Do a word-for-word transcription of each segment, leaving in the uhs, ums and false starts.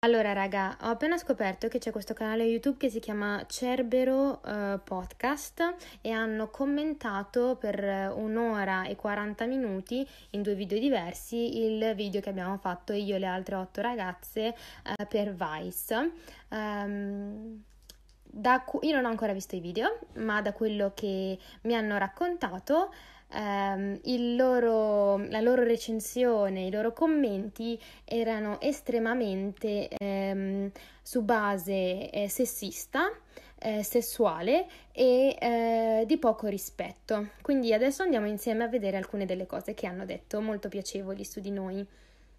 Allora raga, ho appena scoperto che c'è questo canale YouTube che si chiama Cerbero eh, Podcast e hanno commentato per un'ora e quaranta minuti in due video diversi il video che abbiamo fatto io e le altre otto ragazze eh, per Vice. Um, da cu- io non ho ancora visto i video, ma da quello che mi hanno raccontato ehm, il loro, la loro recensione, i loro commenti erano estremamente ehm, su base eh, sessista, eh, sessuale e eh, di poco rispetto. Quindi adesso andiamo insieme a vedere alcune delle cose che hanno detto, molto piacevoli su di noi.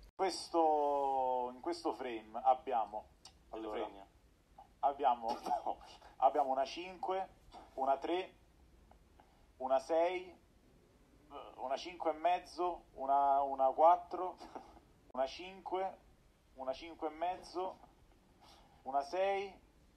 Questo, in questo frame abbiamo, allora, abbiamo, no, abbiamo una cinque, una tre, una sei, una cinque e mezzo, una, una quattro, una cinque, una cinque e mezzo, una sei,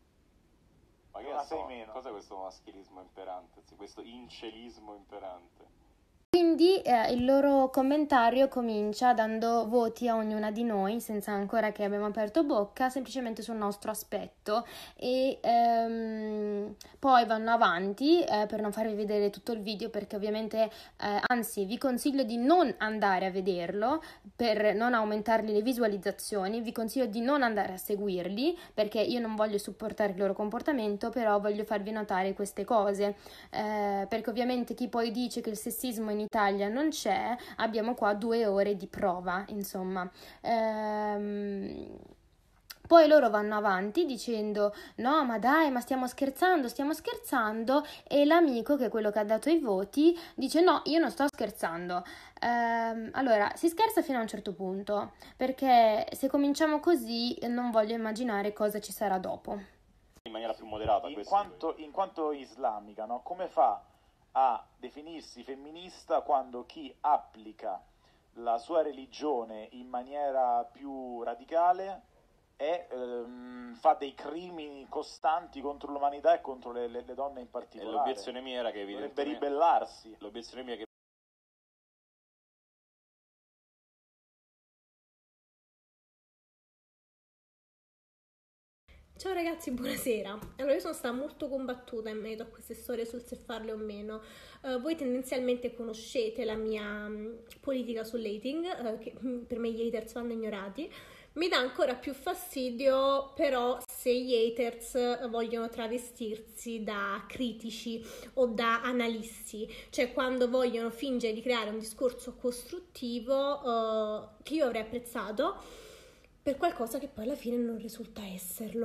ma che una so, sei meno. Cos'è questo maschilismo imperante, questo incelismo imperante? Quindi eh, il loro commentario comincia dando voti a ognuna di noi, senza ancora che abbiamo aperto bocca, semplicemente sul nostro aspetto e ehm, poi vanno avanti eh, per non farvi vedere tutto il video perché ovviamente, eh, anzi vi consiglio di non andare a vederlo per non aumentargli le visualizzazioni, vi consiglio di non andare a seguirli perché io non voglio supportare il loro comportamento, però voglio farvi notare queste cose, eh, perché ovviamente chi poi dice che il sessismo in Italia non c'è, abbiamo qua due ore di prova, insomma. Ehm... Poi loro vanno avanti dicendo no ma dai ma stiamo scherzando, stiamo scherzando e l'amico che è quello che ha dato i voti dice no io non sto scherzando. Ehm, allora si scherza fino a un certo punto perché se cominciamo così non voglio immaginare cosa ci sarà dopo. In maniera più moderata. In quanto, in quanto islamica, no? Come fa a definirsi femminista quando chi applica la sua religione in maniera più radicale e ehm, fa dei crimini costanti contro l'umanità e contro le, le, le donne in particolare? E l'obiezione mia era che dovrebbe ribellarsi. L'obiezione mia è che Ciao ragazzi, buonasera. Allora, io sono stata molto combattuta in merito a queste storie sul se farle o meno. Uh, voi tendenzialmente conoscete la mia um, politica sull'hating, uh, che um, per me gli haters vanno ignorati. Mi dà ancora più fastidio però se gli haters vogliono travestirsi da critici o da analisti, cioè quando vogliono fingere di creare un discorso costruttivo uh, che io avrei apprezzato per qualcosa che poi alla fine non risulta esserlo.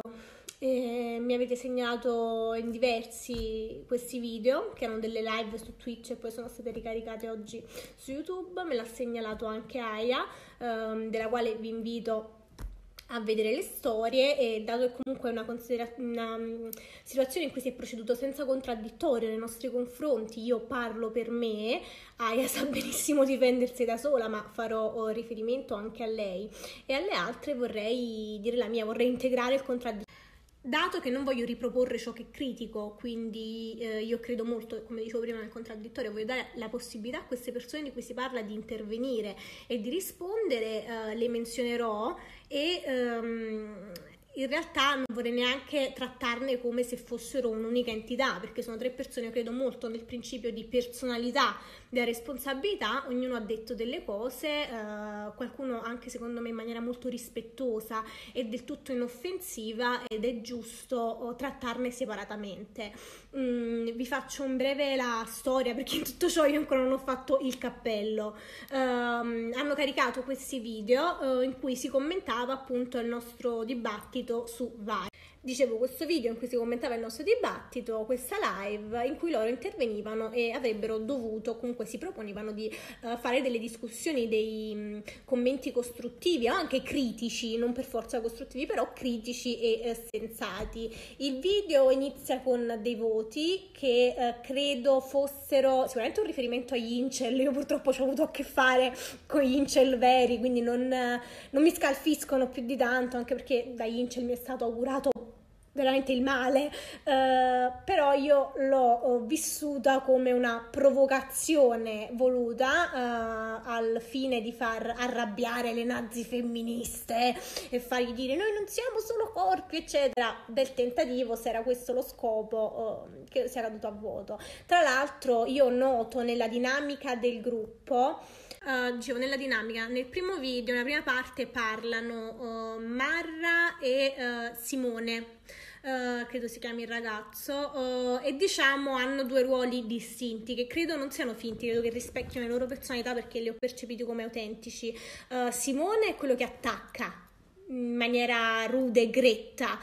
E mi avete segnalato in diversi questi video che erano delle live su Twitch e poi sono state ricaricate oggi su YouTube. Me l'ha segnalato anche Aya, ehm, della quale vi invito a vedere le storie, e dato che comunque è una, considera- una um, situazione in cui si è proceduto senza contraddittorio nei nostri confronti, io parlo per me, Aya sa benissimo difendersi da sola, ma farò oh, riferimento anche a lei e alle altre vorrei dire la mia, vorrei integrare il contraddittorio. Dato che non voglio riproporre ciò che critico, quindi eh, io credo molto, come dicevo prima, nel contraddittorio, voglio dare la possibilità a queste persone di cui si parla di intervenire e di rispondere, eh, le menzionerò e um, in realtà non vorrei neanche trattarne come se fossero un'unica entità, perché sono tre persone, io credo molto nel principio di personalità, della responsabilità, ognuno ha detto delle cose, eh, qualcuno anche secondo me in maniera molto rispettosa e del tutto inoffensiva, ed è giusto oh, trattarne separatamente. Mm, vi faccio un breve la storia perché in tutto ciò io ancora non ho fatto il cappello. Um, hanno caricato questi video uh, in cui si commentava appunto il nostro dibattito su Vai. Dicevo, questo video in cui si commentava il nostro dibattito, questa live in cui loro intervenivano e avrebbero dovuto, comunque si proponevano di uh, fare delle discussioni, dei um, commenti costruttivi o anche critici, non per forza costruttivi, però critici e uh, sensati. Il video inizia con dei voti che uh, credo fossero sicuramente un riferimento agli incel. Io purtroppo ci ho avuto a che fare con gli incel veri, quindi non, uh, non mi scalfiscono più di tanto, anche perché dagli incel mi è stato augurato veramente il male, eh, però io l'ho vissuta come una provocazione voluta eh, al fine di far arrabbiare le nazi femministe e fargli dire noi non siamo solo corpi eccetera, del tentativo, se era questo lo scopo, eh, che sia caduto a vuoto. Tra l'altro io noto nella dinamica del gruppo, Uh, dicevo, nella dinamica, nel primo video, nella prima parte parlano uh, Marra e uh, Simone, uh, credo si chiami il ragazzo, uh, e diciamo hanno due ruoli distinti che credo non siano finti, credo che rispecchino le loro personalità perché li ho percepiti come autentici. Uh, Simone è quello che attacca in maniera rude e gretta,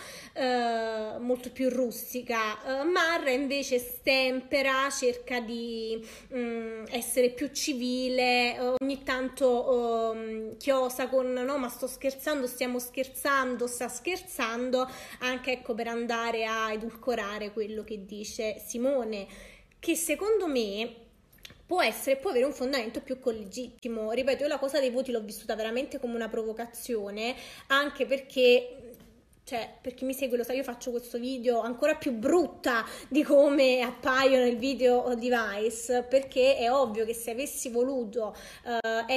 eh, molto più rustica. eh, Marra invece stempera, cerca di mh, essere più civile, ogni tanto eh, chiosa con no ma sto scherzando, stiamo scherzando, sta scherzando, anche ecco per andare a edulcorare quello che dice Simone, che secondo me può essere, può avere un fondamento più legittimo. Ripeto, io la cosa dei voti l'ho vissuta veramente come una provocazione, anche perché, cioè, per chi mi segue lo sa, io faccio questo video ancora più brutta di come appaio nel video di Vice, perché è ovvio che se avessi voluto uh,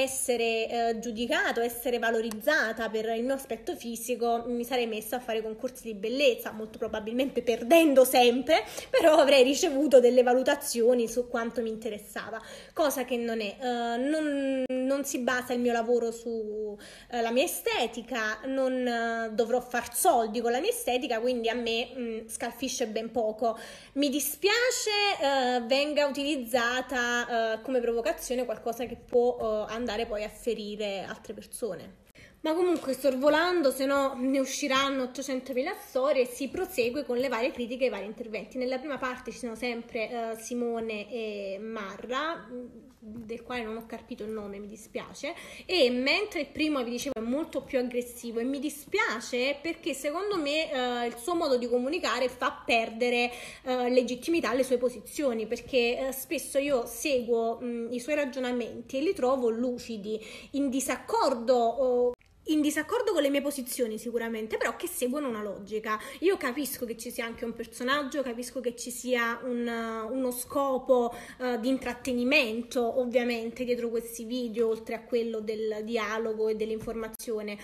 essere uh, giudicato, essere valorizzata per il mio aspetto fisico, mi sarei messa a fare concorsi di bellezza, molto probabilmente perdendo sempre, però avrei ricevuto delle valutazioni su quanto mi interessava, cosa che non è. Uh, non, non si basa il mio lavoro sulla uh, mia estetica, non uh, dovrò far soldi con la mia estetica, quindi a me mh, scalfisce ben poco. Mi dispiace eh, venga utilizzata eh, come provocazione, qualcosa che può eh, andare poi a ferire altre persone. Ma comunque sorvolando, se no ne usciranno ottocentomila storie, e si prosegue con le varie critiche e i vari interventi. Nella prima parte ci sono sempre uh, Simone e Marra, del quale non ho capito il nome, mi dispiace, e mentre il primo, vi dicevo, è molto più aggressivo, e mi dispiace perché secondo me uh, il suo modo di comunicare fa perdere uh, legittimità alle sue posizioni, perché uh, spesso io seguo mh, i suoi ragionamenti e li trovo lucidi, in disaccordo uh, in disaccordo con le mie posizioni sicuramente, però che seguono una logica. Io capisco che ci sia anche un personaggio, capisco che ci sia un, uno scopo uh, di intrattenimento ovviamente dietro questi video, oltre a quello del dialogo e dell'informazione,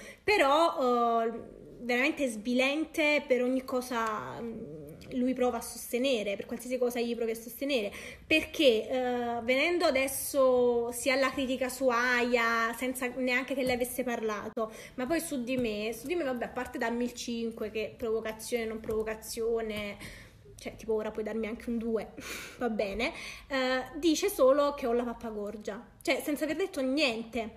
però uh, veramente svilente per ogni cosa um, lui prova a sostenere, per qualsiasi cosa gli provi a sostenere, perché uh, venendo adesso sia alla critica su Aya senza neanche che lei avesse parlato, ma poi su di me, su di me vabbè, a parte darmi il cinque, che provocazione, non provocazione, cioè tipo ora puoi darmi anche un due, va bene, uh, dice solo che ho la pappagorgia, cioè senza aver detto niente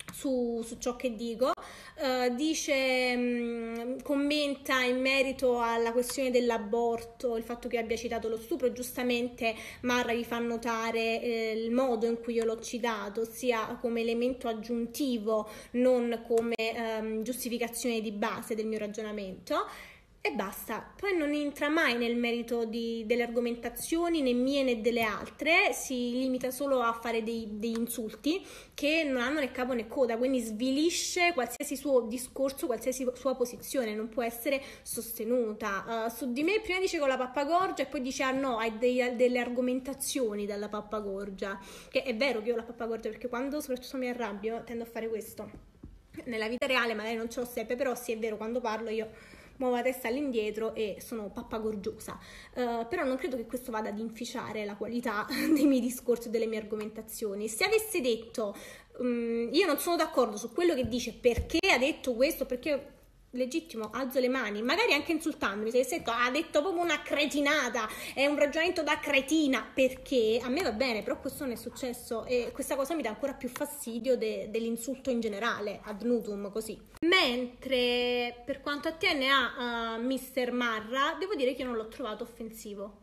Su, su ciò che dico. Uh, dice, mh, commenta in merito alla questione dell'aborto, il fatto che abbia citato lo stupro. Giustamente Marra vi fa notare eh, il modo in cui io l'ho citato, sia come elemento aggiuntivo, non come ehm, giustificazione di base del mio ragionamento. E basta, poi non entra mai nel merito di, delle argomentazioni, né mie né delle altre, si limita solo a fare dei, degli insulti che non hanno né capo né coda, quindi svilisce qualsiasi suo discorso, qualsiasi sua posizione, non può essere sostenuta. Uh, su di me prima dice con la pappagorgia e poi dice ah no, hai dei, delle argomentazioni dalla pappagorgia, che è vero che io ho la pappagorgia, perché quando soprattutto mi arrabbio tendo a fare questo. Nella vita reale magari non ce l'ho sempre, però sì è vero, quando parlo io muovo la testa all'indietro e sono pappagorgiosa, uh, però non credo che questo vada ad inficiare la qualità dei miei discorsi e delle mie argomentazioni. Se avesse detto um, io non sono d'accordo su quello che dice, perché ha detto questo, perché legittimo, alzo le mani, magari anche insultandomi, se avesse detto ha detto proprio una cretinata, è un ragionamento da cretina, perché a me va bene, però questo non è successo e questa cosa mi dà ancora più fastidio de, dell'insulto in generale, ad nutum, così. Mentre per quanto attiene a uh, mister Marra, devo dire che io non l'ho trovato offensivo.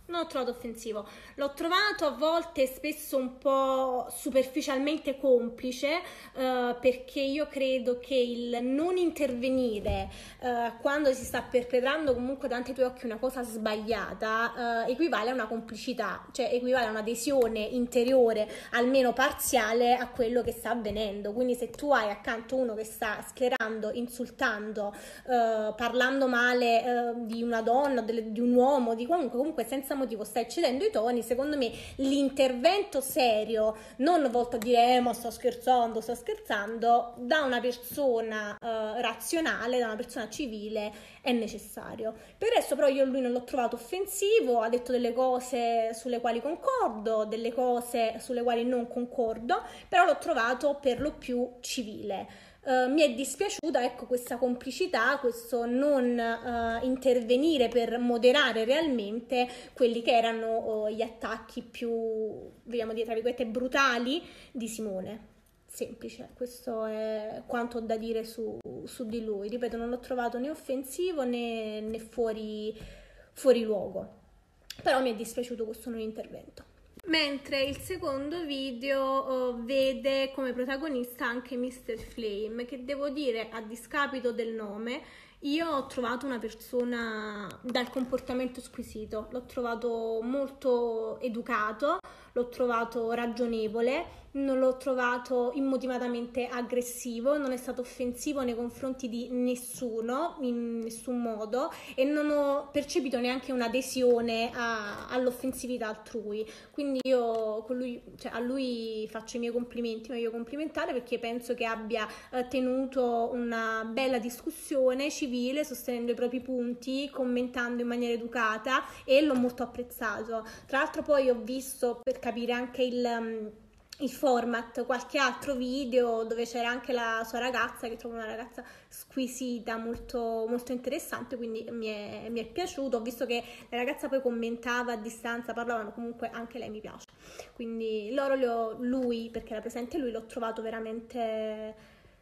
Non l'ho trovato offensivo, l'ho trovato a volte spesso un po' superficialmente complice, eh, perché io credo che il non intervenire eh, quando si sta perpetrando comunque davanti ai tuoi occhi una cosa sbagliata eh, equivale a una complicità, cioè equivale a un'adesione interiore, almeno parziale, a quello che sta avvenendo. Quindi se tu hai accanto uno che sta schierando, insultando, eh, parlando male eh, di una donna, delle, di un uomo, di qualunque, comunque senza motivo sta eccedendo i toni, secondo me l'intervento serio, non volto a dire eh, ma sto scherzando, sto scherzando, da una persona eh, razionale, da una persona civile è necessario. Per il resto però io lui non l'ho trovato offensivo, ha detto delle cose sulle quali concordo, delle cose sulle quali non concordo, però l'ho trovato per lo più civile. Uh, mi è dispiaciuta, ecco, questa complicità, questo non uh, intervenire per moderare realmente quelli che erano uh, gli attacchi più, vogliamo dire, tra virgolette, brutali di Simone. Semplice, questo è quanto ho da dire su, su di lui. Ripeto, non l'ho trovato né offensivo né, né fuori, fuori luogo, però mi è dispiaciuto questo non intervento. Mentre il secondo video oh, vede come protagonista anche mister Flame, che devo dire, a discapito del nome, io ho trovato una persona dal comportamento squisito, l'ho trovato molto educato, l'ho trovato ragionevole, non l'ho trovato immotivatamente aggressivo, non è stato offensivo nei confronti di nessuno, in nessun modo, e non ho percepito neanche un'adesione a, all'offensività altrui. Quindi io con lui, cioè, a lui faccio i miei complimenti, meglio complimentare, perché penso che abbia eh, tenuto una bella discussione civile, sostenendo i propri punti, commentando in maniera educata, e l'ho molto apprezzato. Tra l'altro poi ho visto, per capire anche il... il format, qualche altro video dove c'era anche la sua ragazza, che trovo una ragazza squisita, molto, molto interessante, quindi mi è, mi è piaciuto. Ho visto che la ragazza poi commentava a distanza, parlavano, comunque anche lei mi piace, quindi loro li ho, lui, perché era presente lui, l'ho trovato veramente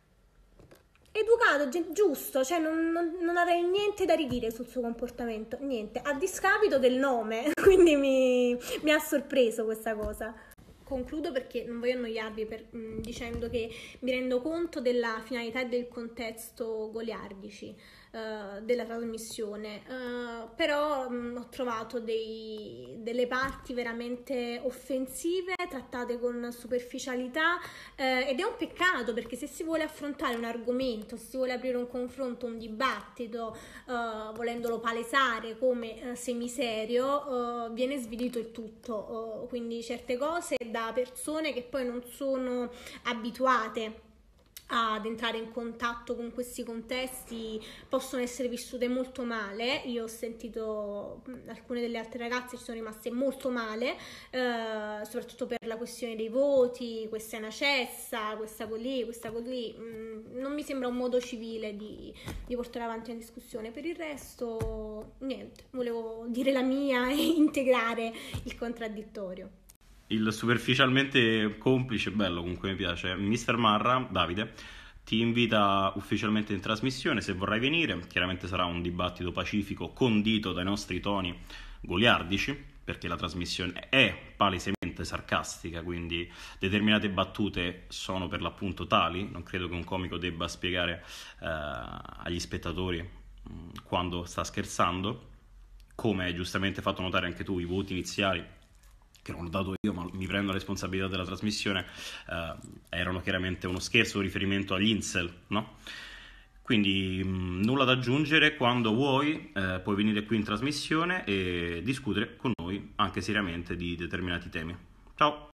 educato, giusto, cioè non, non, non avrei niente da ridire sul suo comportamento, niente, a discapito del nome, quindi mi, mi ha sorpreso questa cosa. Concludo perché non voglio annoiarvi per, mh, dicendo che mi rendo conto della finalità e del contesto goliardici uh, della trasmissione, uh, però mh, ho trovato dei, delle parti veramente offensive, trattate con superficialità, uh, ed è un peccato, perché se si vuole affrontare un argomento, se si vuole aprire un confronto, un dibattito, uh, volendolo palesare come uh, semiserio, uh, viene svilito il tutto, uh, quindi certe cose da persone che poi non sono abituate ad entrare in contatto con questi contesti possono essere vissute molto male. Io ho sentito alcune delle altre ragazze ci sono rimaste molto male, eh, soprattutto per la questione dei voti, questa è una cessa, questa così, questa così. Mm, non mi sembra un modo civile di, di portare avanti una discussione. Per il resto niente, volevo dire la mia e integrare il contraddittorio. Il superficialmente complice, bello, comunque mi piace. mister Marra, Davide, ti invita ufficialmente in trasmissione se vorrai venire. Chiaramente sarà un dibattito pacifico, condito dai nostri toni goliardici, perché la trasmissione è palesemente sarcastica, quindi determinate battute sono per l'appunto tali. Non credo che un comico debba spiegare eh, agli spettatori mh, quando sta scherzando. Come hai giustamente fatto notare anche tu, i voti iniziali, che non ho dato io ma mi prendo la responsabilità della trasmissione, eh, erano chiaramente uno scherzo, un riferimento agli incel, no? Quindi mh, nulla da aggiungere. Quando vuoi eh, puoi venire qui in trasmissione e discutere con noi anche seriamente di determinati temi. Ciao!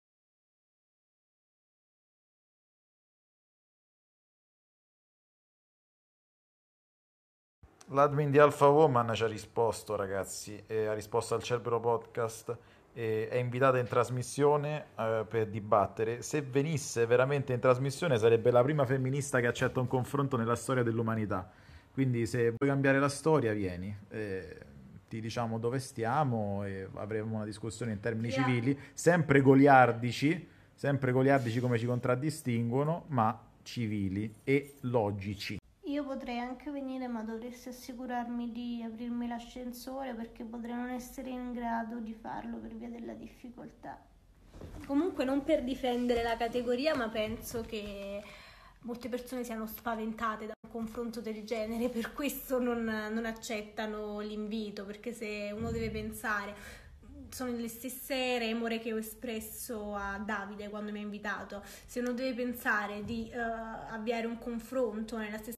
L'admin di Alpha Woman ci ha risposto, ragazzi, e ha risposto al Cerbero Podcast, e è invitata in trasmissione eh, per dibattere. Se venisse veramente in trasmissione sarebbe la prima femminista che accetta un confronto nella storia dell'umanità. Quindi se vuoi cambiare la storia vieni, eh, ti diciamo dove stiamo e avremo una discussione in termini yeah. civili, sempre goliardici, sempre goliardici come ci contraddistinguono, ma civili e logici. Io io potrei anche venire, ma dovresti assicurarmi di aprirmi l'ascensore perché potrei non essere in grado di farlo per via della difficoltà. Comunque non per difendere la categoria, ma penso che molte persone siano spaventate da un confronto del genere, per questo non, non accettano l'invito, perché se uno deve pensare... Sono le stesse remore che ho espresso a Davide quando mi ha invitato. Se uno deve pensare di uh, avviare un confronto nella stessa